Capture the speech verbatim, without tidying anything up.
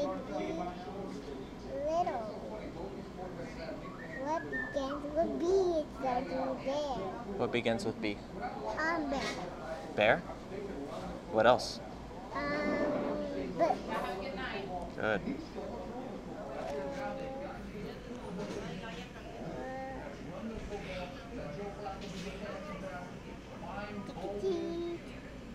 Biggie, little. What begins with B? It starts with bear. What begins with B? Um, bear. Bear? What else? Um, but Good.